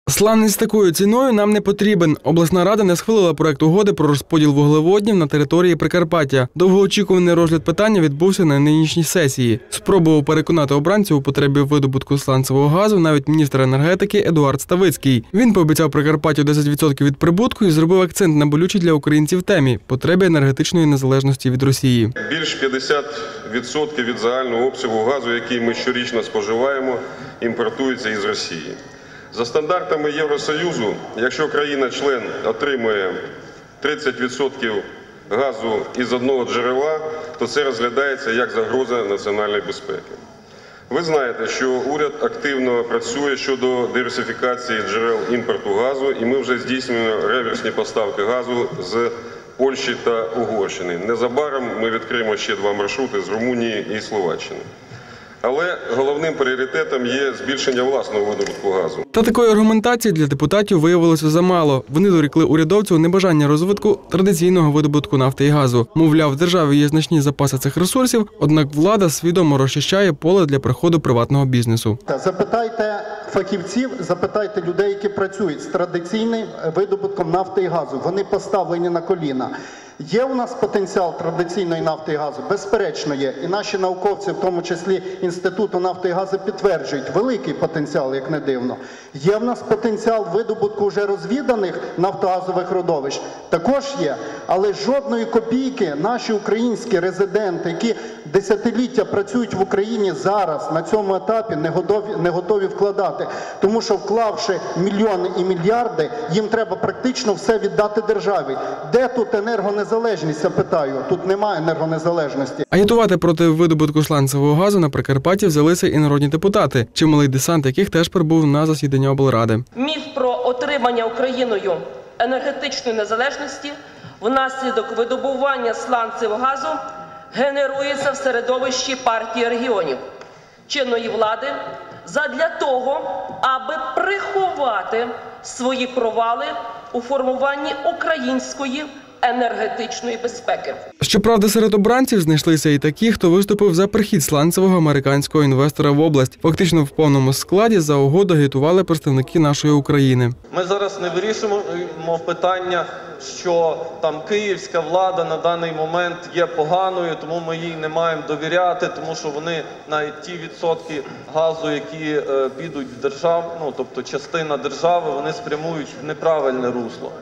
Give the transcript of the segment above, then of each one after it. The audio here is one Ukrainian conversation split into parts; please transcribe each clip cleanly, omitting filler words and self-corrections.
Сланець з такою ціною нам не потрібен. Обласна рада не схвалила проект угоди про розподіл вуглеводнів на території Прикарпаття. Довгоочікуваний розгляд питання відбувся на нинішній сесії. Спробував переконати обранців у потребі видобутку сланцевого газу навіть міністр енергетики Едуард Ставицький. Він пообіцяв Прикарпаттю 10% від прибутку і зробив акцент на болючій для українців темі – потребі енергетичної незалежності від Росії. Більш 50% від загального обсягу газу, який ми щорічно споживаємо, імпортується із Росії. За стандартами Євросоюзу, якщо країна-член отримує 30% газу із одного джерела, то це розглядається як загроза національної безпеки. Ви знаєте, що уряд активно працює щодо диверсифікації джерел імпорту газу, і ми вже здійснюємо реверсні поставки газу з Польщі та Угорщини. Незабаром ми відкриємо ще 2 маршрути з Румунії і Словаччини. Але головним пріоритетом є збільшення власного видобутку газу. Та такої аргументації для депутатів виявилося замало. Вони дорікли урядовцю небажання розвитку традиційного видобутку нафти і газу. Мовляв, в державі є значні запаси цих ресурсів, однак влада свідомо розчищає поле для приходу приватного бізнесу. Запитайте фахівців, запитайте людей, які працюють з традиційним видобутком нафти і газу. Вони поставлені на коліна. Є у нас потенціал традиційної нафти і газу? Безперечно є. І наші науковці, в тому числі Інституту нафти і газу, підтверджують великий потенціал, як не дивно. Є в нас потенціал видобутку вже розвіданих нафтогазових родовищ? Також є. Але жодної копійки наші українські резиденти, які десятиліття працюють в Україні зараз, на цьому етапі не готові вкладати. Тому що вклавши мільйони і мільярди, їм треба практично все віддати державі. Де тут енергонезалежність, я питаю? Тут немає енергонезалежності. Агітувати проти видобутку сланцевого газу на Прикарпатті взялися і народні депутати, чималий десант яких теж прибув на засідання облради. Міф про отримання Україною енергетичної незалежності внаслідок видобування сланцевого газу генерується в середовищі партії регіонів чинної влади задля того, аби приховати свої провали у формуванні української енергетичної безпеки. Щоправда, серед обранців знайшлися і такі, хто виступив за прихід сланцевого американського інвестора в область. Фактично в повному складі за угоду агітували представники нашої України. Ми зараз не вирішуємо питання, що там київська влада на даний момент є поганою, тому ми їй не маємо довіряти, тому що вони навіть ті відсотки газу, які підуть в державу, тобто частина держави, вони спрямують в неправильне русло.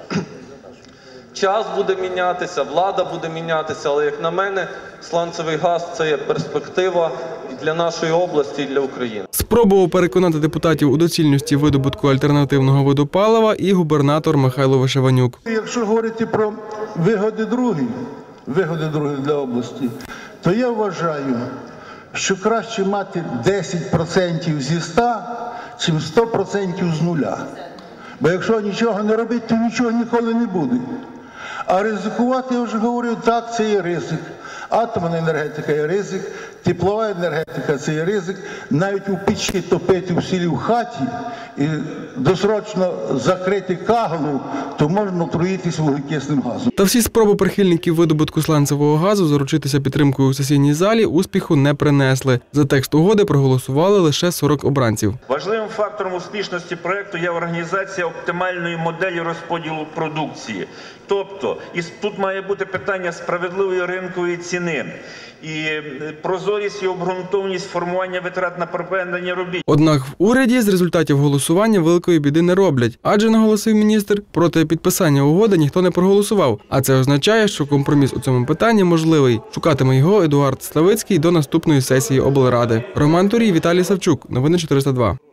Час буде мінятися, влада буде мінятися, але, як на мене, сланцевий газ – це є перспектива і для нашої області, і для України. Спробував переконати депутатів у доцільності видобутку альтернативного виду палива і губернатор Михайло Вишиванюк. Якщо говорити про вигоди другі для області, то я вважаю, що краще мати 10% зі 100, чим 100% з нуля. Бо якщо нічого не робити, то нічого ніколи не буде. А ризикувати, я вже говорив, так, це є ризик. Атомна енергетика є ризик, теплова енергетика – це є ризик. Навіть у пічці топити в селі в хаті і досрочно закрити каглу, то можна отруїтись вуглекислим газом. Та всі спроби прихильників видобутку сланцевого газу заручитися підтримкою у сесійній залі успіху не принесли. За текст угоди проголосували лише 40 обранців. Важливим фактором успішності проєкту є організація оптимальної моделі розподілу продукції. Тобто, тут має бути питання справедливої ринкової ціни і прозорість і обґрунтованість формування витрат на проведення робіт. Однак в уряді з результатів голосування великої біди не роблять. Адже, наголосив міністр, проти підписання угоди ніхто не проголосував. А це означає, що компроміс у цьому питанні можливий. Шукатиме його Едуард Ставицький до наступної сесії облради. Роман Турій, Віталій Савчук. Новини 402.